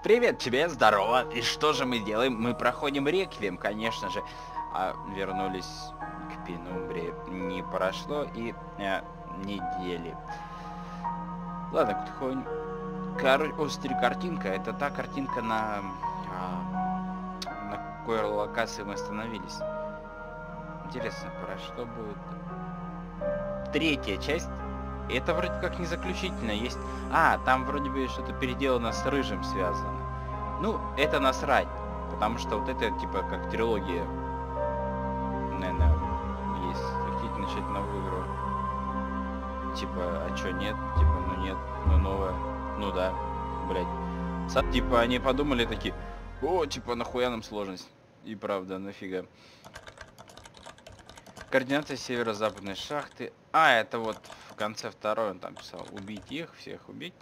Привет тебе, здорово. И что же мы делаем? Мы проходим реквием, конечно же. А вернулись к Пенумбре. Не прошло и недели. Ладно, потихоньку. Острый картинка. Это та картинка, на какой локации мы остановились. Интересно, про что будет? Третья часть. Это вроде как не заключительно. Есть... там вроде бы что-то переделано с Рыжим связано. Ну, это насрать. Потому что вот это, типа, как трилогия. Наверное, есть. Хотите начать новую игру? Типа, а чё нет? Типа, ну нет, ну новая. Ну да, блять. Типа, они подумали такие, о, типа, нахуя нам сложность? И правда, нафига. Координация северо-западной шахты. Это вот в конце второй он там писал. Убить их, всех убить.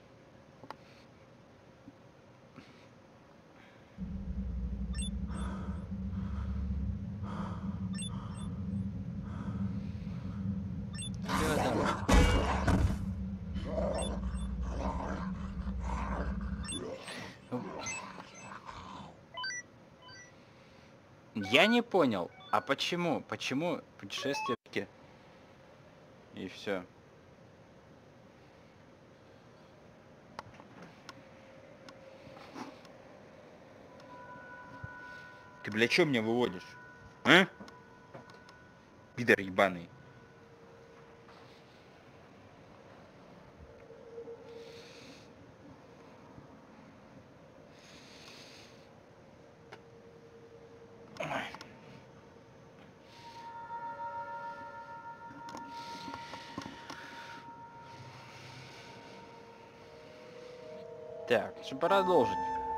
Я не понял, а почему? Почему путешествие и все? Ты, бля, чё меня выводишь? А? Пидор ебаный. Так, чтобы продолжить.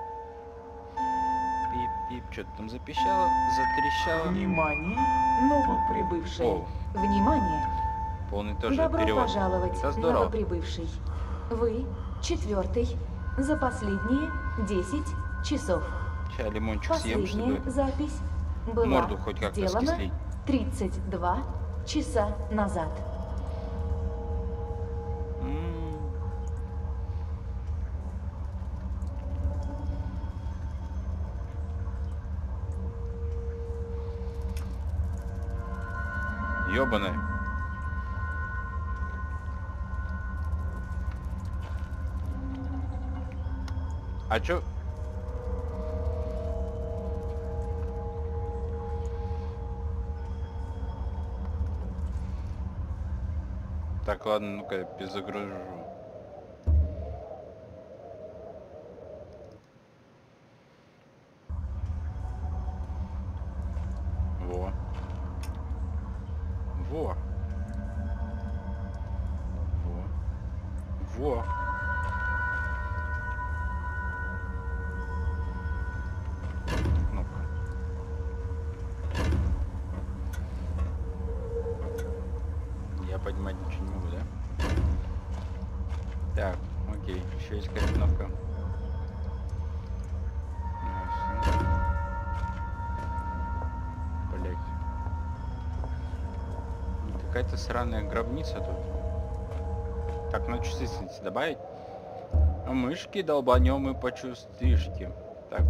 Пип-пип, что-то там запищало, затрещало. Внимание, новоприбывший. О. Внимание. Полный тоже Добро перевод. пожаловать, Это здорово. новоприбывший. Вы четвертый за последние 10 часов. Сейчас лимончик съем, Последняя чтобы запись была морду хоть как-то сделана скислить. 32 часа назад. Ёбаная. А чё? Так, ладно, ну-ка, перезагружу. Во. Во. Во. Во. Ну-ка. Я поднимать ничего не могу, да? Так, окей, еще есть какая-то кнопка. Блять. Какая-то сраная гробница тут. Так, ну чувствительность добавить. А мышки долбанем и по чувствишке. Так.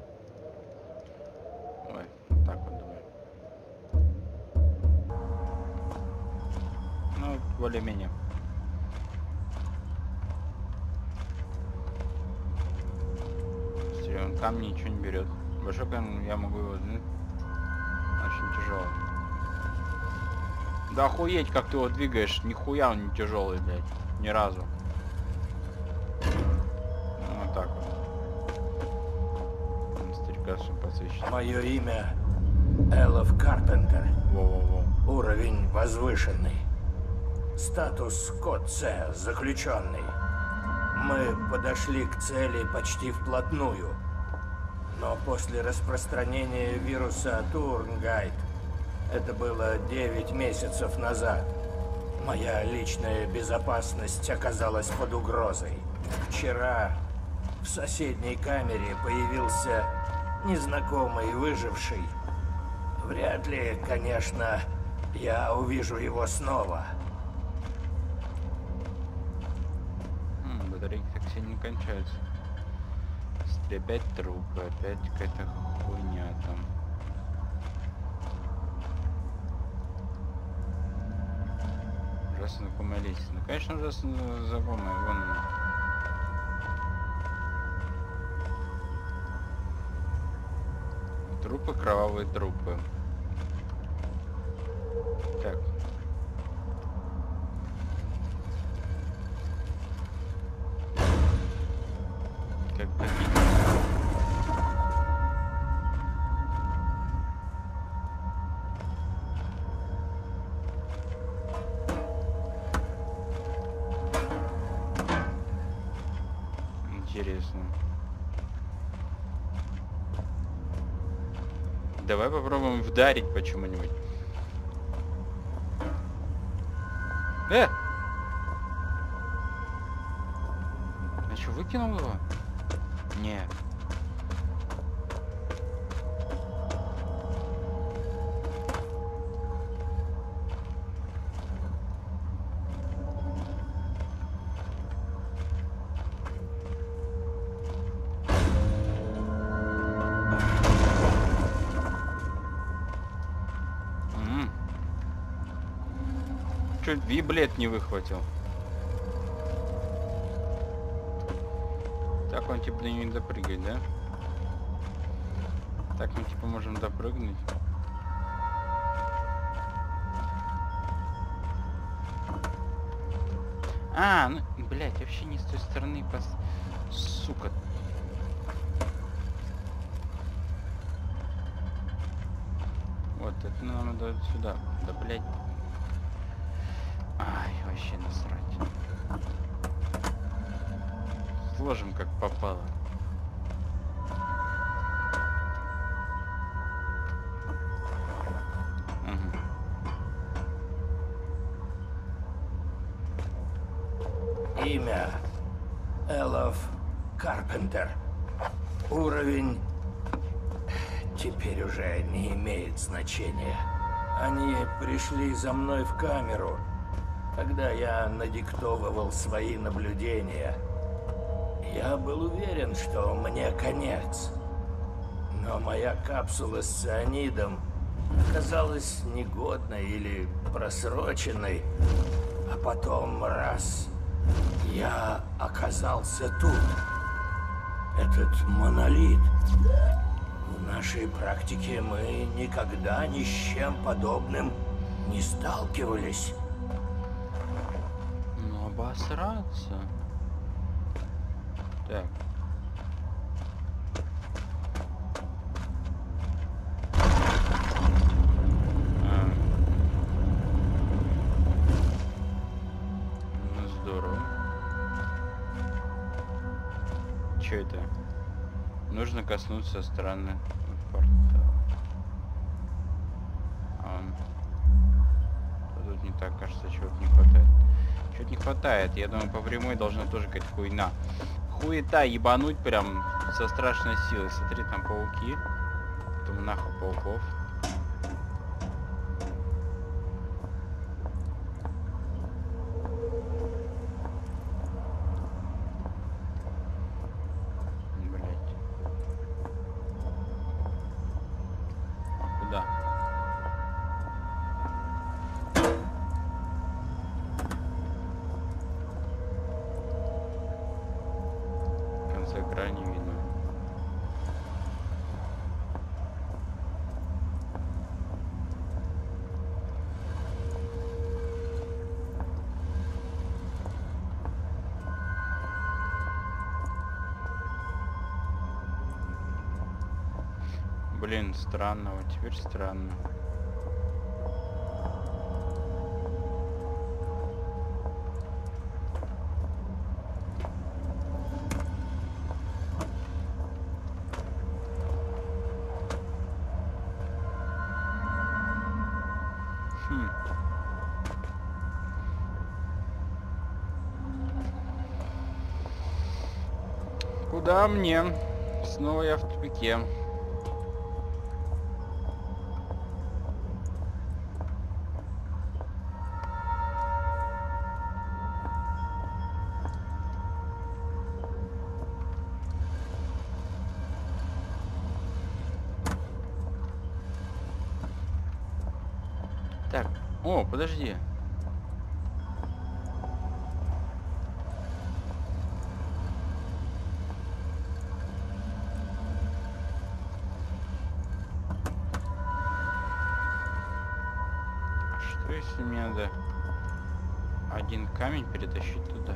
Ой, вот так вот давай. Ну, более-менее. Он камни ничего не берет. Большой камень я могу его... Очень тяжело. Да охуеть, как ты его двигаешь. Нихуя он не тяжелый, блядь. Ни разу. Ну, вот так вот. Старика подсвечено. Мое имя Элов Карпентер. Во-во-во. Уровень возвышенный. Статус код С, заключенный. Мы подошли к цели почти вплотную. Но после распространения вируса Турнгайт, это было 9 месяцев назад, моя личная безопасность оказалась под угрозой. Вчера в соседней камере появился незнакомый выживший. Вряд ли, конечно, я увижу его снова. Батарейки так сильно не кончаются. Опять трупы, опять какая-то хуйня там. Ужасно знакомая лестница. Ну, конечно, ужасно знакомая. Вон она. Трупы, кровавые трупы. Так. Как победить? Интересно. Давай попробуем вдарить почему-нибудь. Я что, выкинул его? Нет. Чуть библет не выхватил. Так он типа не допрыгать, да? Так мы типа можем допрыгнуть. А, ну, блядь, вообще не с той стороны, сука. Вот, это нам надо сюда. Да, блядь. Ай, вообще насрать. Сложим как попало. Имя Элов Карпентер. Уровень теперь уже не имеет значения. Они пришли за мной в камеру, когда я надиктовывал свои наблюдения. Я был уверен, что мне конец. Но моя капсула с цианидом оказалась негодной или просроченной. А потом раз я оказался тут. Этот монолит. В нашей практике мы никогда ни с чем подобным не сталкивались. Ну, обосраться. Так. Ну, здорово. Чё это? Нужно коснуться странных портала. Тут не так, кажется, чего-то не хватает. Чего-то не хватает. Я думаю, по прямой должна тоже какая-то хуйня. Хуета ебануть прям со страшной силой. Смотри, там пауки. Там нахуй пауков. Блять. А куда? Конца края не видно. Блин, странно, вот теперь странно. Куда мне? Снова я в тупике. О, подожди. А что если мне надо один камень перетащить туда?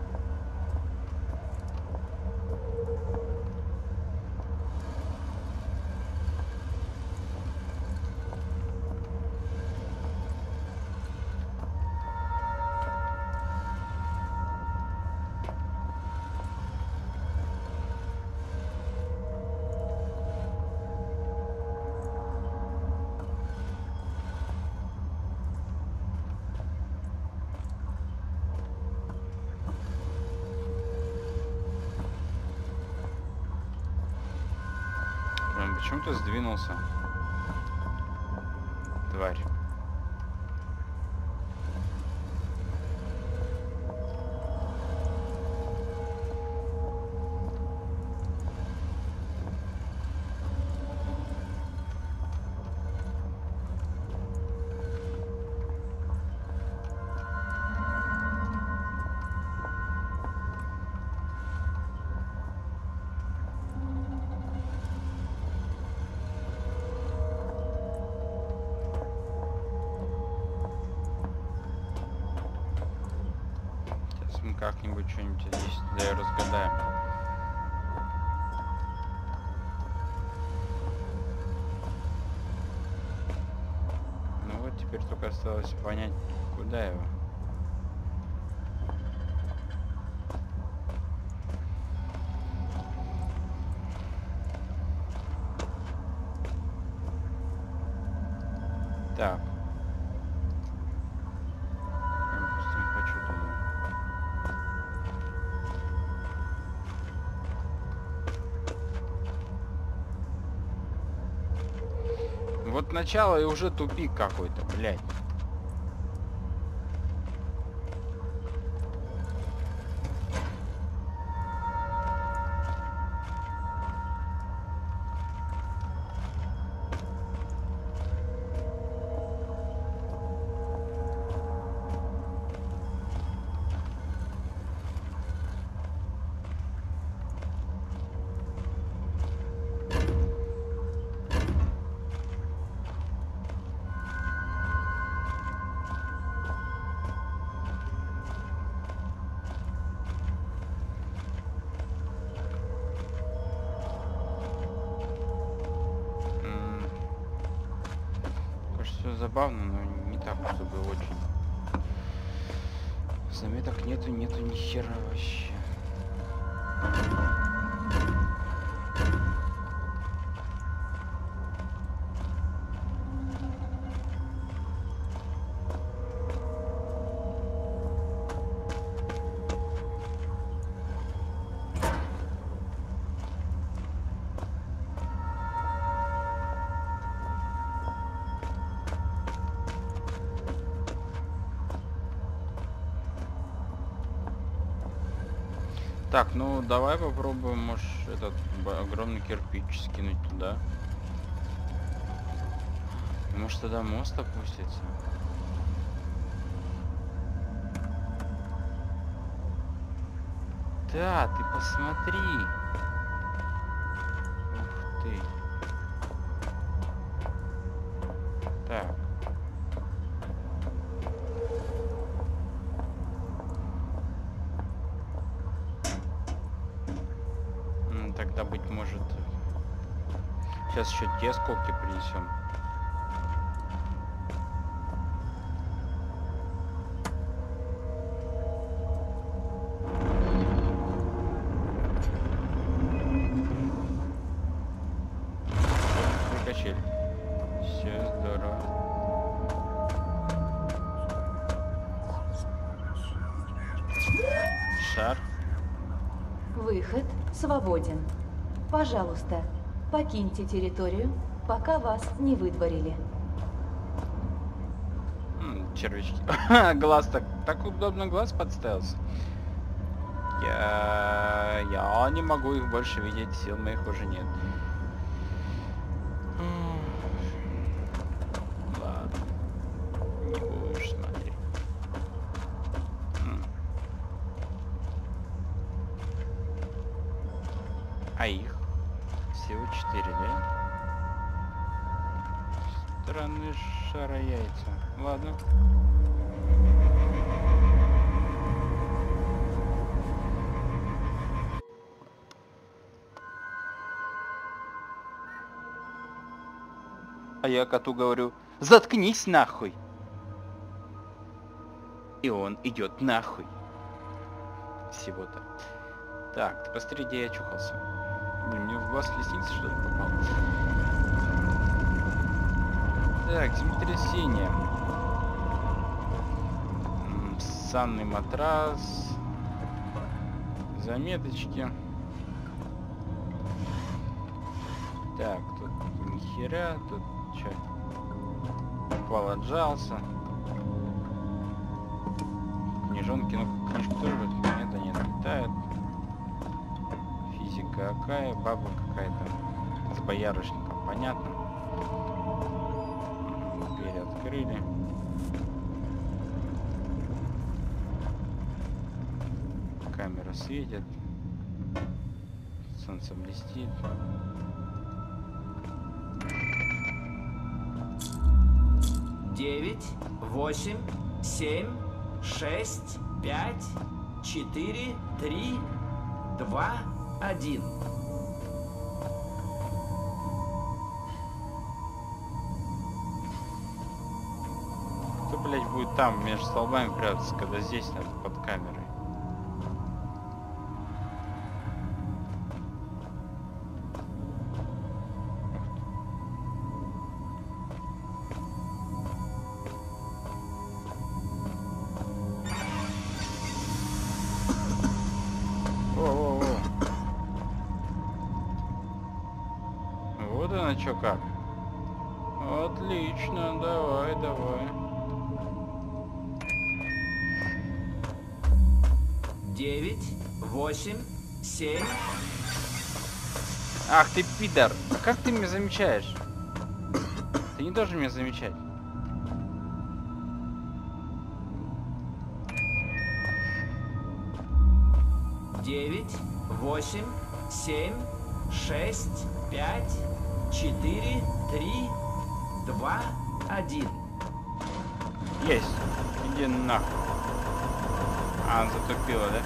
Почему ты сдвинулся, тварь? Мы как-нибудь что-нибудь здесь да и разгадаем. Ну вот теперь только осталось понять, куда его. Так. Я просто не хочу туда. Вот начало и уже тупик какой-то, блядь. Все забавно, но не так, чтобы очень. Заметок нету ни хера вообще. Так, ну давай попробуем, может, этот огромный кирпич скинуть туда. Может, тогда мост опустится. Да, ты посмотри. Ух ты. Так. Тогда, быть может, сейчас еще те скобки принесем. Качель. Все здорово. Шар. Выход свободен. Пожалуйста, покиньте территорию, пока вас не выдворили. Червячки. Глаз так удобно глаз подставился. Я не могу их больше видеть, сил моих уже нет. Ладно. Не буду. А их всего 4, да? Странные шара яйца. Ладно. А я коту говорю: заткнись нахуй. И он идет нахуй. Всего-то. Так, ты посмотри, где я чухался. Блин, мне в глаз лестницы, что ли, попал? Так, землетрясение. Санный матрас. Заметочки. Так, тут нихера, тут что? Упал, отжался. Книжонки, ну книжки тоже нет, они отлетают. Физика какая, баба какая-то с боярышником, понятно. Дверь открыли. Камера светит. Солнце блестит. Девять, 8, 7, 6, 5, 4, 3, 2, 1. Кто, блядь, будет там между столбами прятаться, когда здесь надо под камерой? Вот она чё как. Отлично, давай, давай. 9, 8, 7. Ах ты пидор! Как ты меня замечаешь? Ты не должен меня замечать. Девять, 8, 7, 6, 5, 4, 3, 2, 1. Есть. Иди нахуй. А, затупила, да?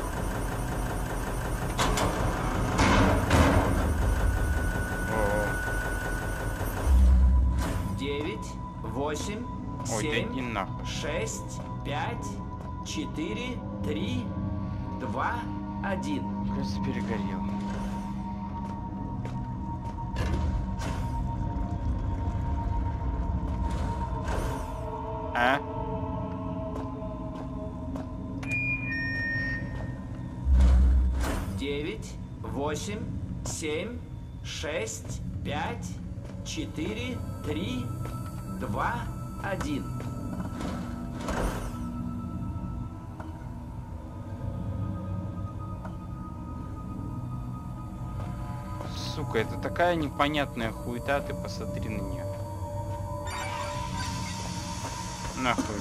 О-о. 9, 8, Ой, да 7, иди нахуй. 6, 5, 4, 3, 2, 1. Кажется, перегорел. А? Девять, 8, 7, 6, 5, 4, 3, 2, 1. Сука, это такая непонятная хуета, ты посмотри на нее. Нахуй.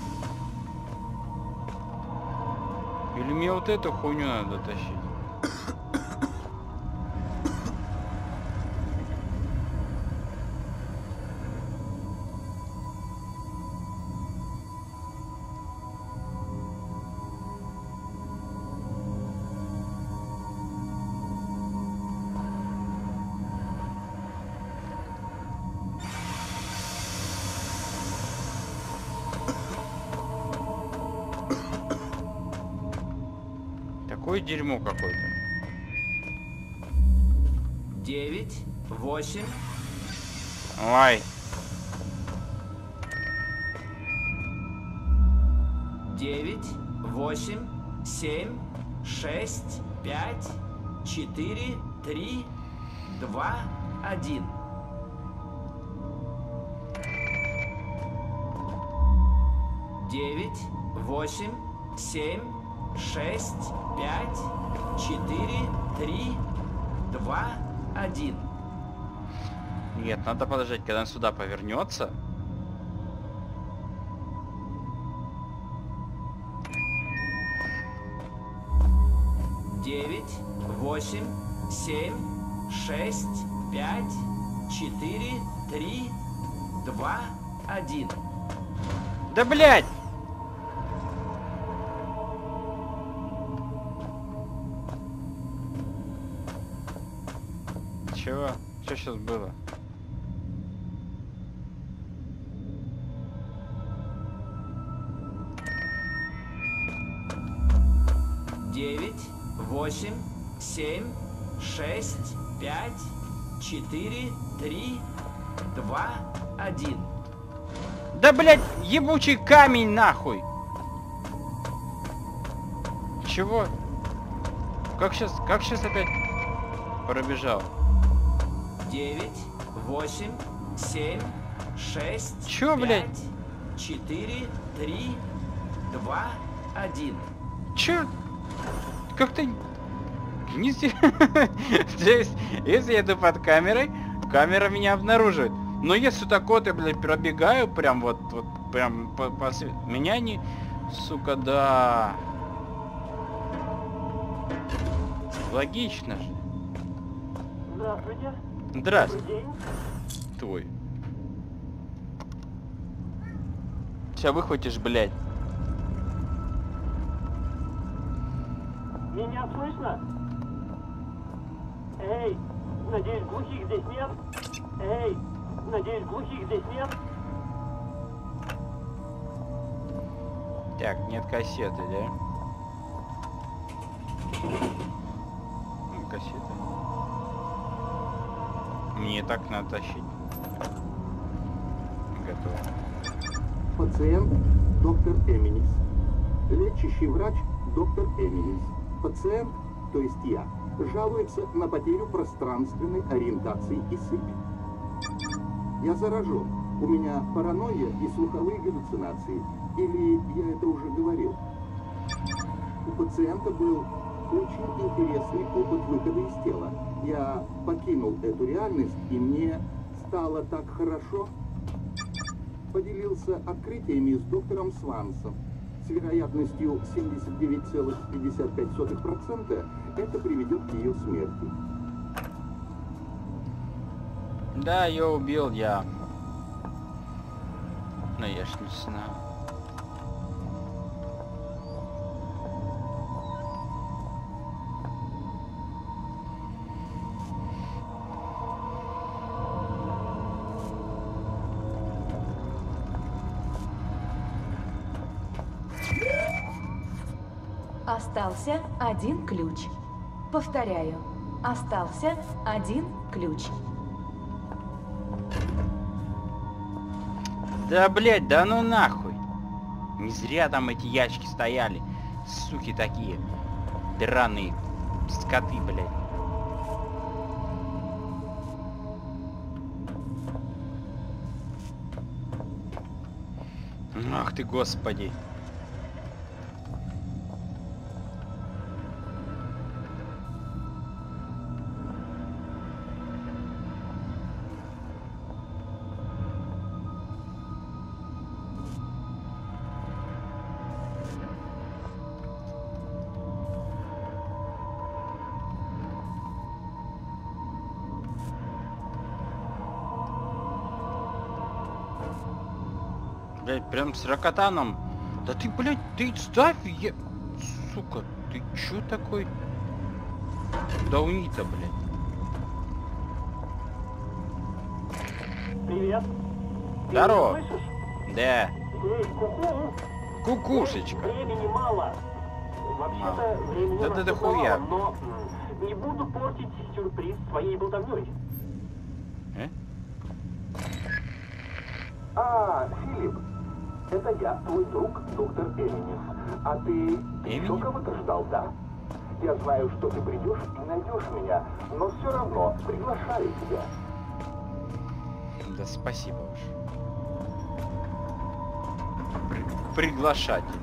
Или мне вот эту хуйню надо тащить? Такое дерьмо какое-то. 9, 8. Ой. 9, 8, 7, 6, 5, 4, 3, 2, 1. Девять, 8, 7, 6, 5, 4, 3, 2, 1. Нет, надо подождать, когда он сюда повернется. Девять, 8, 7, 6, 5, 4, 3, 2, 1. Да блять! Чего? Что сейчас было? Девять, 8, 7, 6, 5, 4, 3, 2, 1. Да блять, ебучий камень нахуй! Чего? Как сейчас опять пробежал? 9, 8, 7, 6, Чё, 5, блядь? 4, 3, 2, 1. Чё? Как-то... Не... То есть, если я иду под камерой, камера меня обнаруживает. Но если так вот я, блядь, пробегаю, прям вот прям меня не... Сука, да. Логично же. Здравствуйте. Здравствуй. Добрый день. Твой. Сейчас выхватишь, блядь. Меня слышно? Эй, надеюсь, глухих здесь нет? Эй, надеюсь, глухих здесь нет? Так, нет кассеты, да? Кассеты. Мне и так надо тащить. Готово. Пациент доктор Эминис. Лечащий врач доктор Эминис. Пациент, то есть я, жалуется на потерю пространственной ориентации и сыпь. Я заражен. У меня паранойя и слуховые галлюцинации. Или я это уже говорил? У пациента был очень интересный опыт выхода из тела. Я покинул эту реальность, и мне стало так хорошо. Поделился открытиями с доктором Свансом. С вероятностью 79,55% это приведет к ее смерти. Да, ее убил я. Но я ж не знал. Остался один ключ. Повторяю, остался один ключ. Да, блядь, да ну нахуй. Не зря там эти ящики стояли. Суки такие. Драные скоты, блядь. Ах ты, господи. Блять, прям с ракотаном. Да ты, блядь, ты ставь, я... Сука, ты чё такой? Дауни-то, блядь. Привет. Здорово. Ты меня слышишь? Да. Эй, ку-ку. Кукушечка. Времени мало. Вообще-то времени Да у нас ты тут дохуя. мало, но не буду портить сюрприз своей болтовней. Филипп, это я, твой друг, доктор Эминис. А ты еще Эминис? кого-то ждал, да? Я знаю, что ты придешь и найдешь меня, но все равно приглашаю тебя. Да спасибо уж. Приглашатель.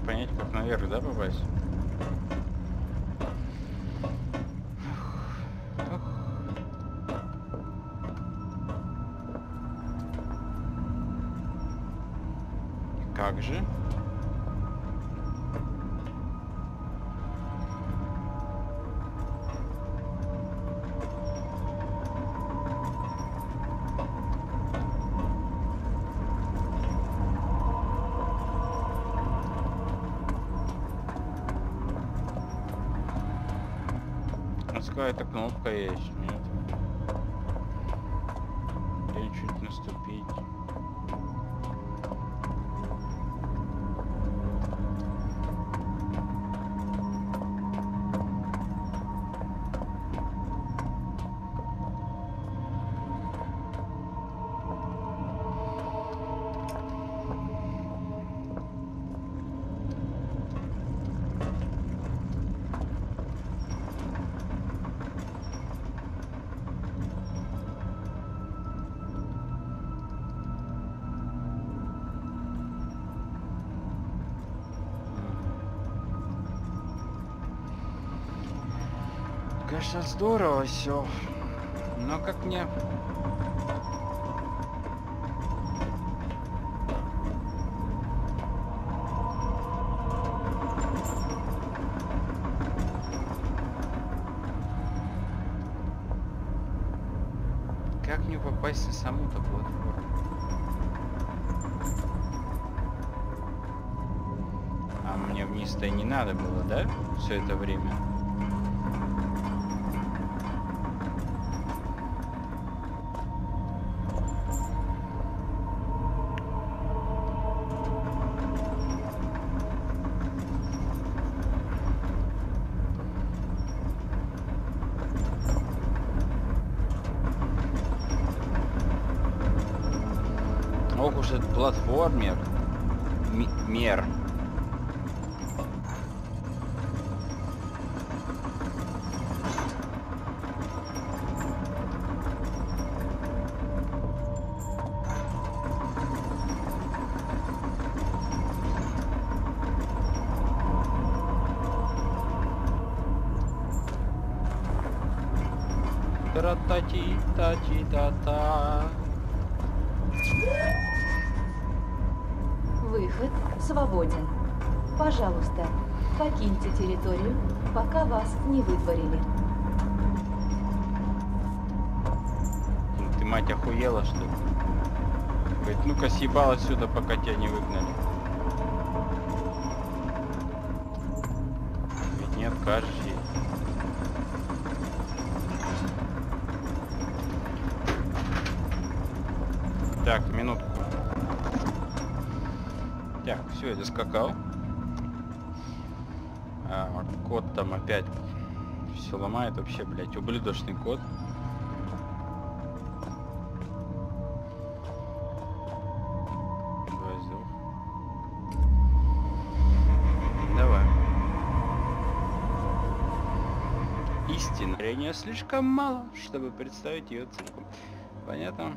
понять, как наверх, да, попасть? Как же? Какая-то кнопка есть, нет? Где чуть наступить? Конечно, здорово все, но как мне... Как мне попасть на саму-то платформу? А мне вниз-то и не надо было, да? Все это время. Ох уж этот платформер. Мер. Тра-та-ти-та-ти-та-та. Выход свободен. Пожалуйста, покиньте территорию, пока вас не выдворили. Ты, мать, охуела, что ли? Говорит, ну-ка съебал отсюда, пока тебя не выгнали. Ведь не откажешь ей. Так, минутку. Так, все, я доскакал. Код там опять все ломает вообще, блядь, ублюдочный код. Воздух. Давай. Истина. Зрения слишком мало, чтобы представить ее целиком. Понятно?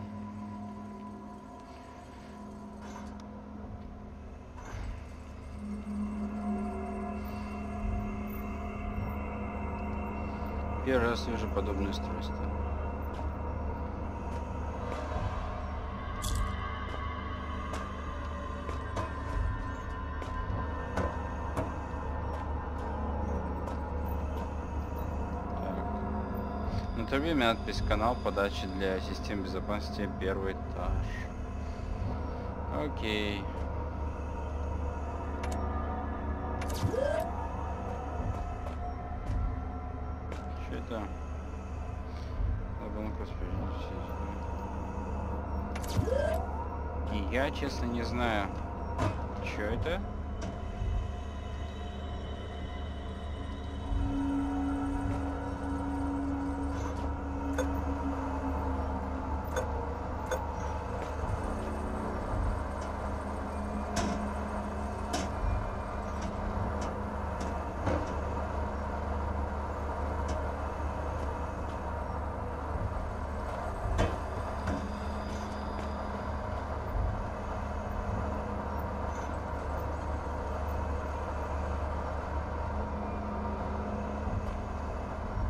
Первый раз вижу подобное устройство. На трубе надпись «Канал подачи для систем безопасности, первый этаж». Окей. Что это? И я, честно, не знаю, что это.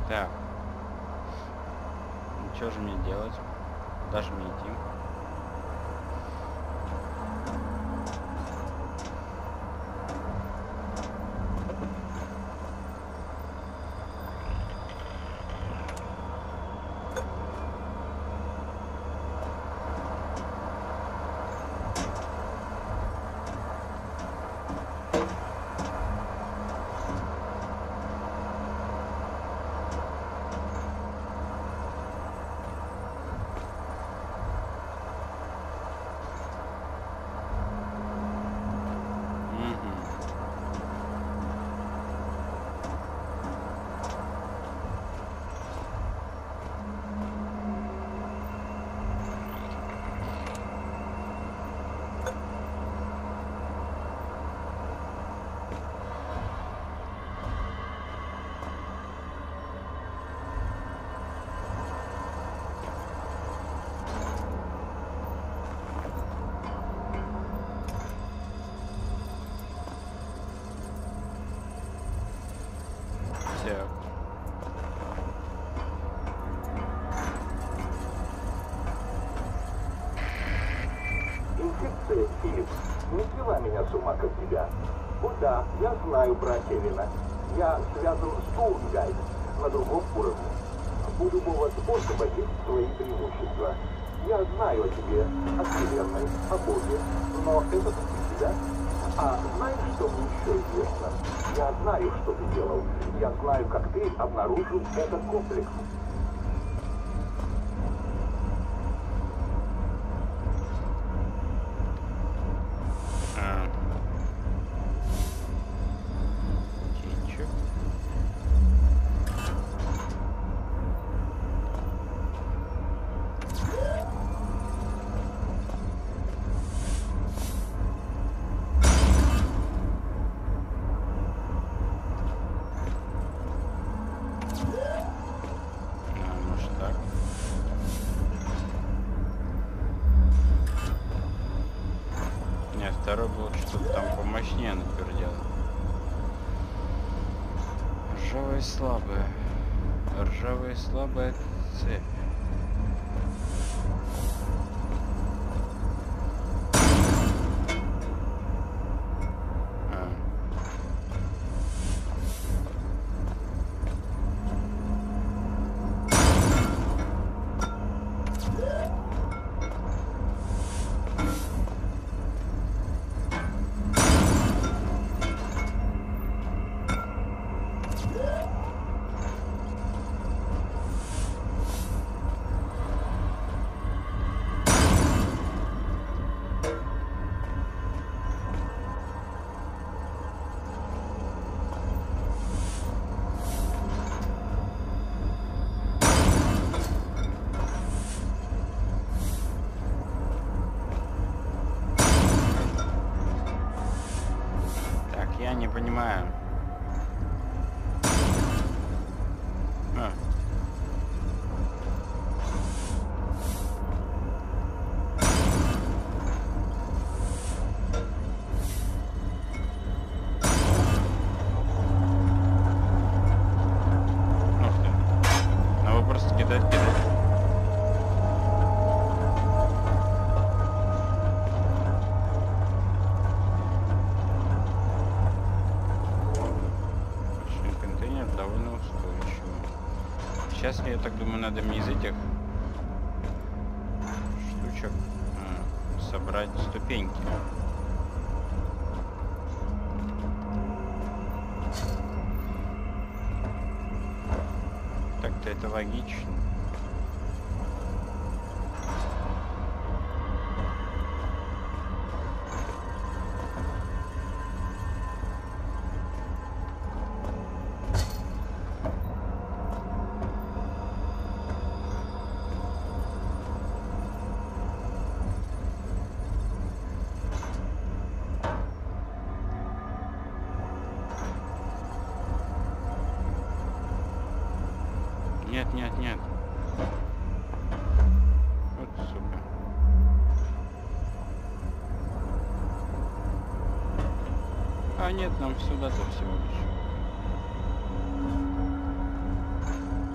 Так. Ну, что же мне делать? Куда же мне идти? Так. Инфекция, Филипп, не свела меня с ума, как тебя. О да, я знаю про Кевина. Я связан с Турнгайд на другом уровне. У любого способа есть свои преимущества. Я знаю о тебе, о Вселенной, о Боге, но это только тебя. А знаешь, что мне еще известно? Я знаю, что ты делал. Я знаю, как ты обнаружил этот комплекс. Птичек. Может так. Не, второй был что-то там помощнее напердел. Ржавая слабая. Ржавая слабая цепь. Я не понимаю. А. Ух ты. Надо просто кидать. Довольно устойчиво. Сейчас, я так думаю, надо мне из этих штучек собрать ступеньки. Так-то это логично. Нет, нет, нет. Вот супер. А нет, нам сюда-то всего лишь.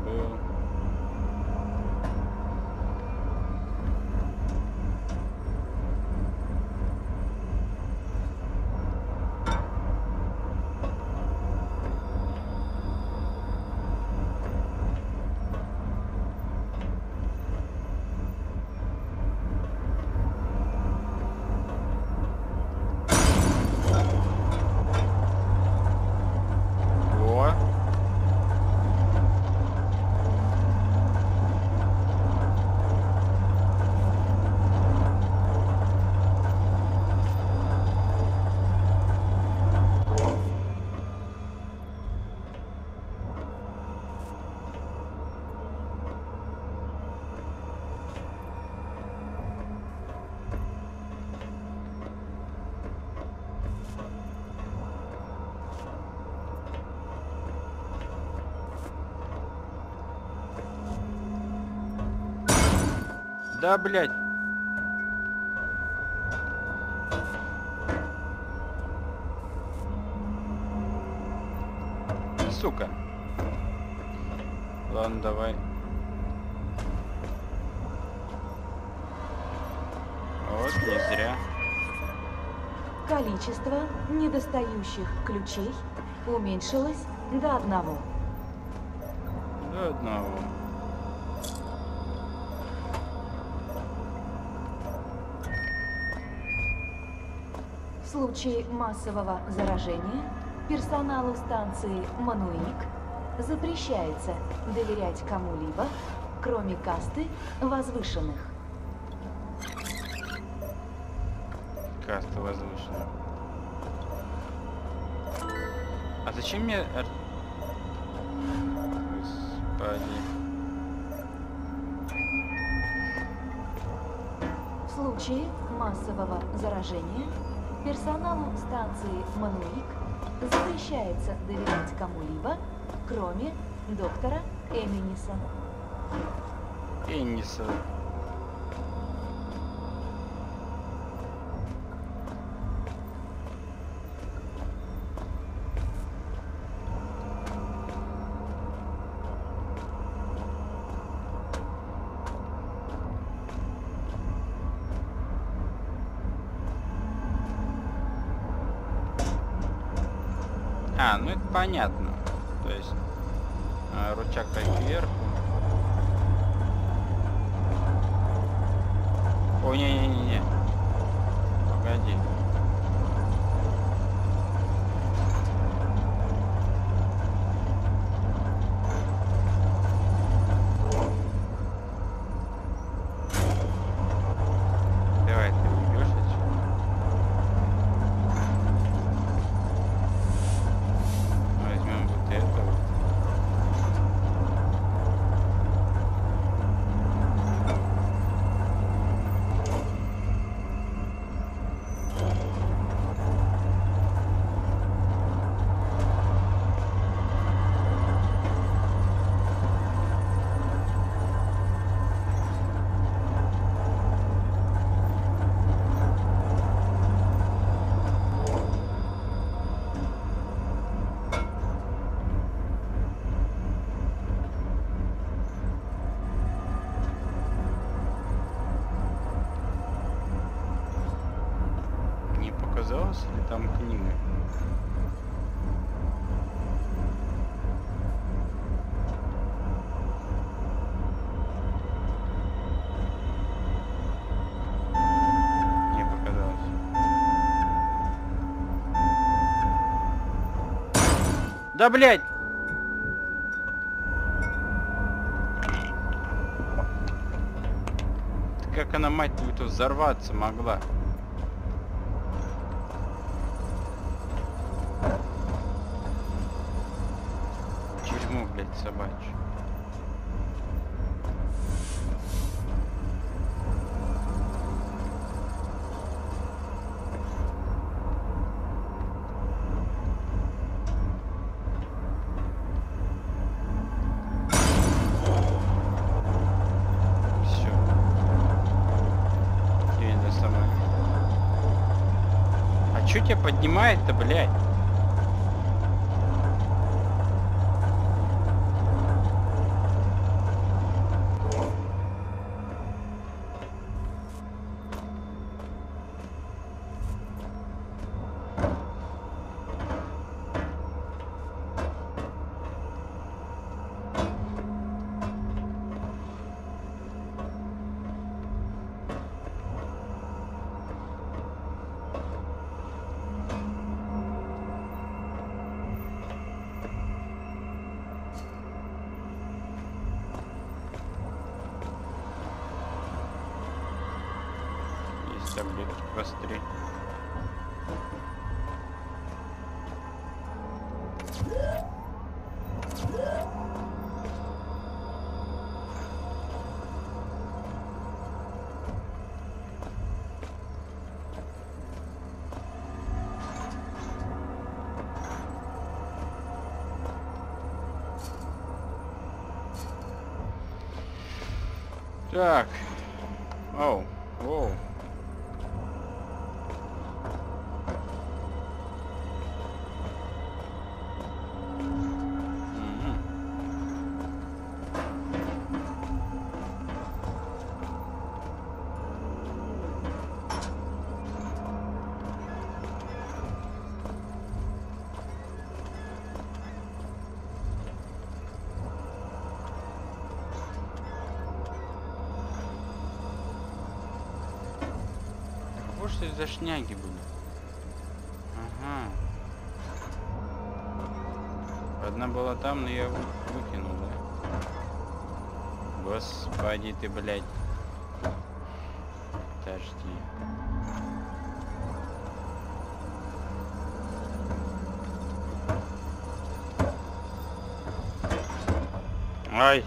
был. Да, блядь. Сука. Ладно, давай. Вот, не зря. Количество недостающих ключей уменьшилось до 1. До 1. В случае массового заражения персоналу станции Мануик запрещается доверять кому-либо, кроме касты возвышенных. Каста возвышенная. А зачем мне... Господи. В случае массового заражения персоналу станции Мануик запрещается доверять кому-либо, кроме доктора Эминиса. Пениса. А, ну это понятно. То есть рычаг кверху. Ой, не-не-не-не. Погоди. Давай, ты уйдешь отсюда. Возьмем вот это вот. Не показалось ли там книга? Не показалось. Да, блядь! Как она, мать твою, взорваться могла? Тюрьму, блядь, собачью. Все. Я не сама. А чё тебя поднимает-то, блядь? таблетки посмотри. Так. Оу. Оу. Что это за шняги были? Ага. Одна была там, но я выкинул, да? Господи ты, блядь. Подожди. Ай!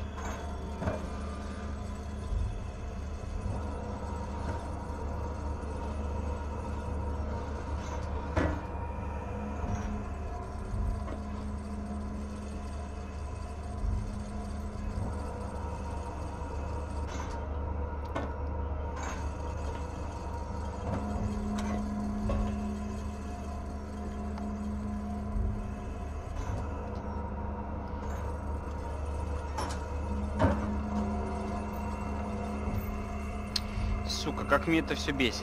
Сука, как мне это все бесит.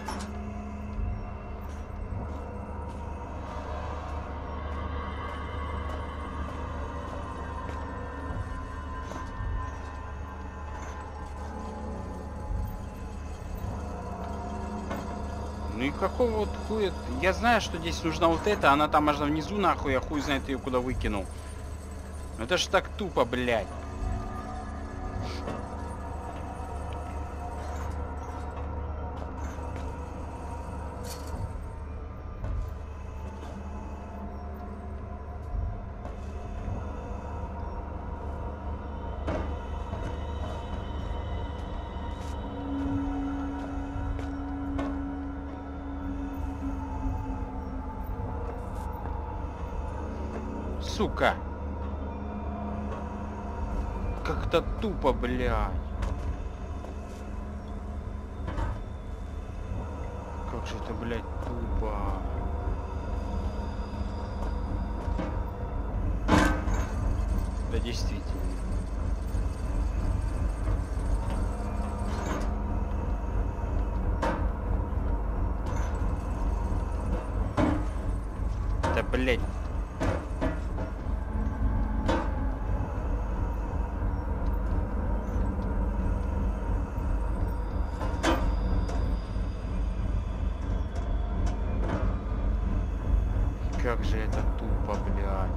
Ну и какого вот хуя? Я знаю, что здесь нужна вот эта, она там аж внизу нахуй, я хуй знает ее куда выкинул. Ну это ж так тупо, блядь. Сука. Как-то тупо, блядь. Как же это, блядь, тупо. Да действительно. Да, блядь. Как же это тупо, блядь.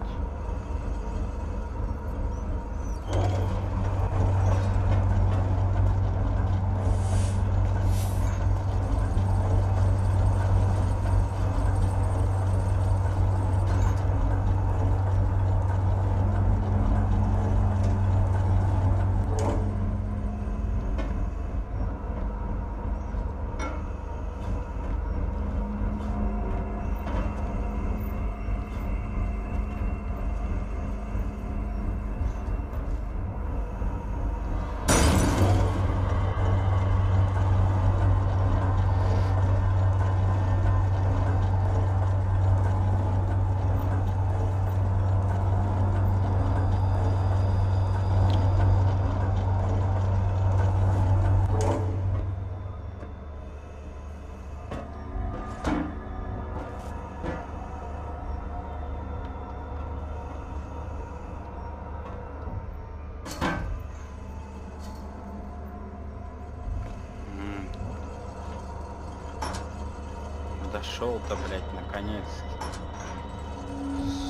Дошел-то, блядь, наконец-то.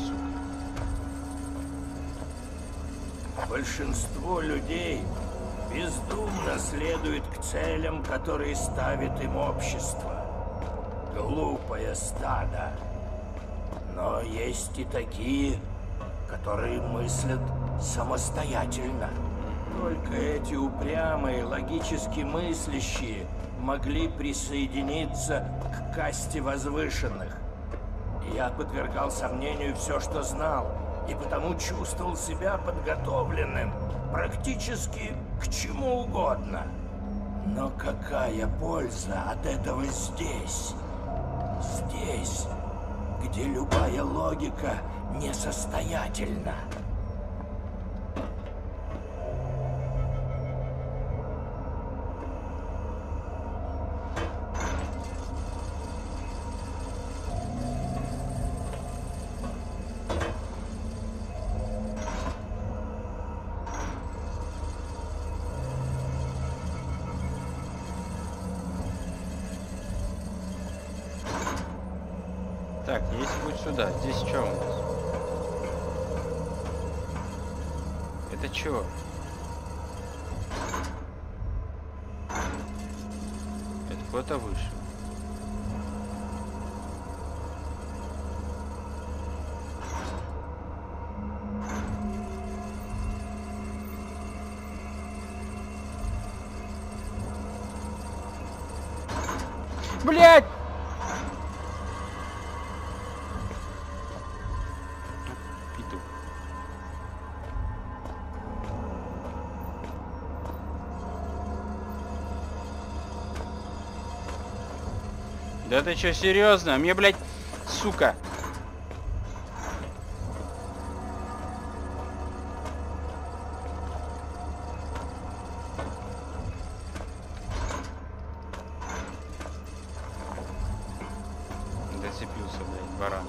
Большинство людей бездумно следует к целям, которые ставит им общество. Глупое стадо. Но есть и такие, которые мыслят самостоятельно. Только эти упрямые, логически мыслящие могли присоединиться к касте возвышенных. Я подвергал сомнению все, что знал, и потому чувствовал себя подготовленным практически к чему угодно. Но какая польза от этого здесь? Здесь, где любая логика несостоятельна. Так, если будет сюда, здесь что у нас? Это что? Это куда-то выше. Блять! Петух. Да ты чё, серьезно? Мне, блядь, сука. Зацепился, блядь, баран.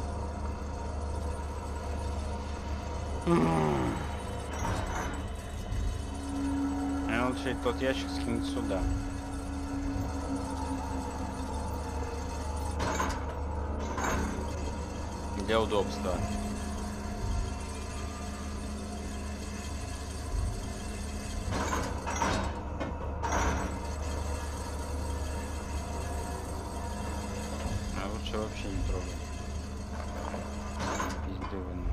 А лучше тот ящик скинуть сюда. Для удобства. А лучше вообще не трогать. Пиздёвано.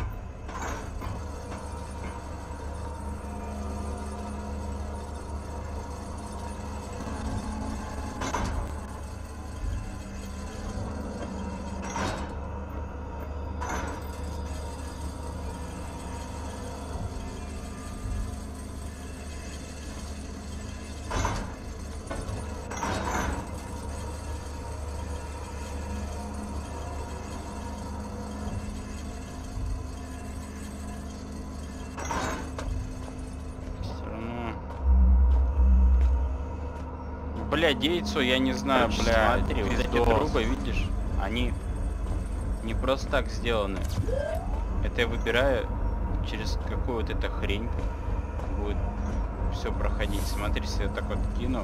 Бля, яйцо, я не знаю, бля. Смотри, вот эти трубы, видишь, они не просто так сделаны. Это я выбираю, через какую вот эта хрень будет все проходить. Смотри, если я так вот кину.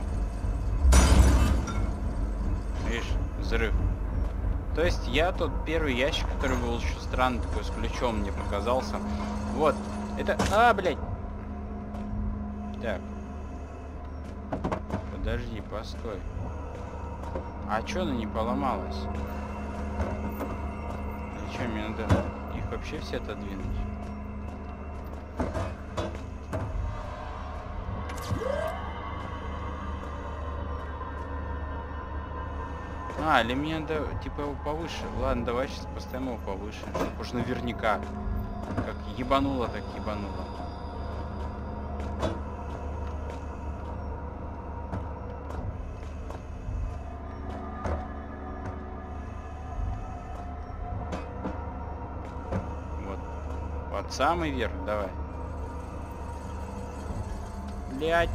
Видишь, взрыв. То есть я тот первый ящик, который был еще странный, такой с ключом мне показался. Вот, это... А, блядь! Так. Подожди, постой. А чё она не поломалась? Или чё, мне надо их вообще все отодвинуть? А, или мне надо, типа, его повыше. Ладно, давай сейчас поставим его повыше. Уж наверняка. Как ебануло, так ебануло. Под самый верх, давай. Блять.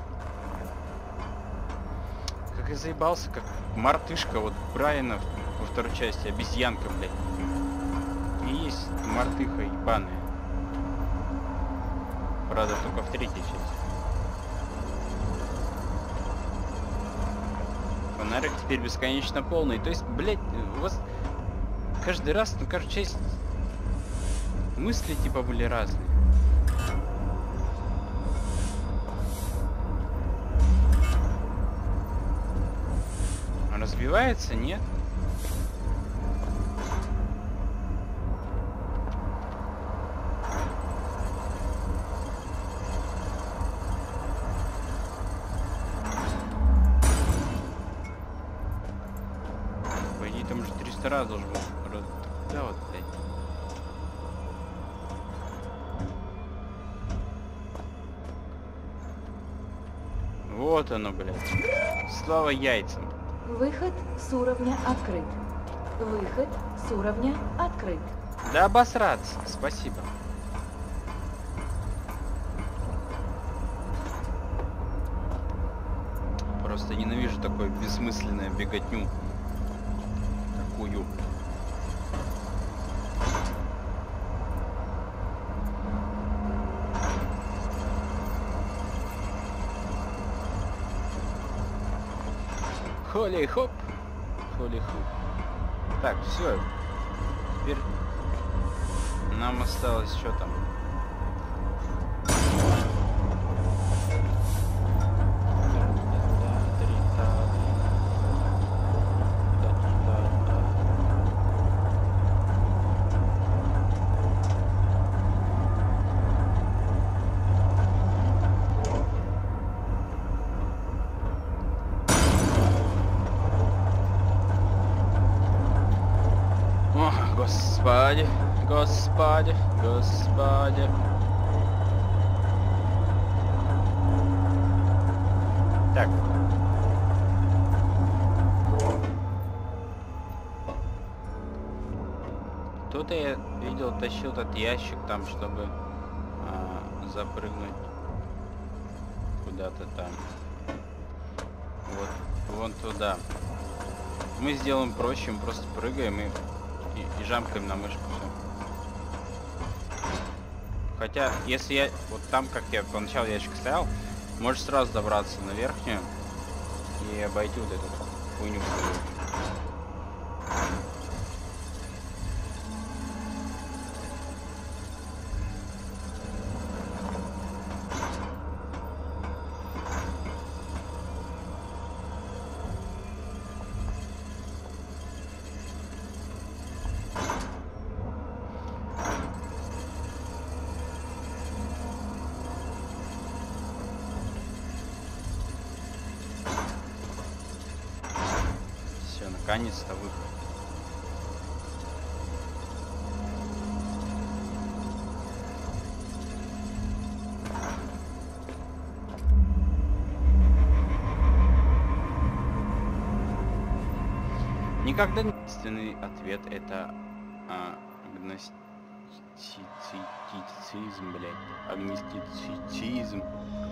Как я заебался, как мартышка вот Брайана во второй части, обезьянка, блядь. И есть мартыха ебаная. Правда, только в третьей части. Фонарик теперь бесконечно полный. То есть, блядь, у вас каждый раз, ну, каждую часть мысли типа были разные. Сбивается, нет? По идее, там уже 300 раз должен был. Да вот, блядь. Вот оно, блядь. Слава яйцам. Выход с уровня открыт. Выход с уровня открыт. Да обосраться. Спасибо. Просто ненавижу такое бессмысленное беготню. Такую. Холи-хоп. Холи-хоп. Так, все. Теперь нам осталось что там? Господи, господи, господи. Так. Кто-то, я видел, тащил этот ящик там, чтобы запрыгнуть куда-то там. Вот, вон туда. Мы сделаем проще, мы просто прыгаем и жамкаем на мышку. Всё. Хотя, если я вот там, как я поначалу ящик стоял, можешь сразу добраться на верхнюю и обойти вот эту хуйню. Наконец-то выход. Никогда не единственный ответ это агностицизм, блядь. Агностицизм.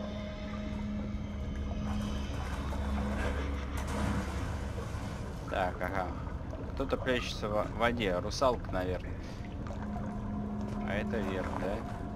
Так, ага. Кто-то плещется в воде. Русалка, наверное. А это вверх, да?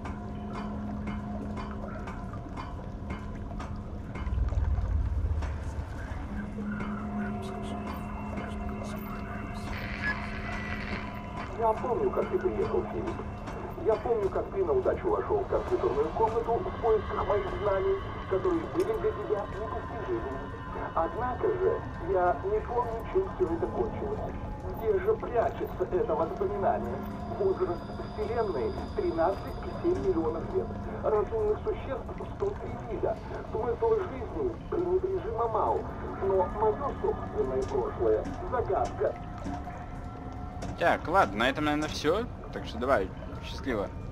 Я помню, как ты приехал, Филипп. Я помню, как ты на удачу вошел в компьютерную комнату в поисках моих знаний, которые были для тебя непостижимыми. Однако же, я не помню, чем все это кончилось. Где же прячется это воспоминание? Возраст Вселенной 13,7 миллионов лет. Разумных существ 103 вида. Смысл жизни пренебрежимо мал. Но мое собственное прошлое – загадка. Так, ладно, на этом, наверное, все. Так что давай, счастливо.